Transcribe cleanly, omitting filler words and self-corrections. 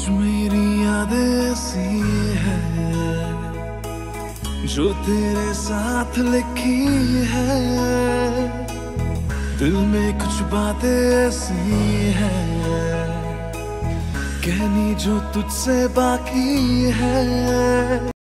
कुछ मेरी यादें ऐसी है जो तेरे साथ लिखी है। दिल में कुछ बातें ऐसी है कहनी जो तुझसे बाकी है।